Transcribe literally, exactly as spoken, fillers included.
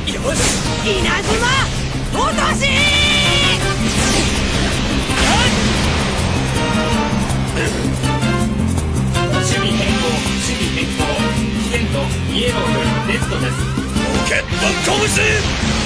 よし、稲妻落とし。守備変更、守備変更。危険度イエローよりレッドです。 ロケット拳。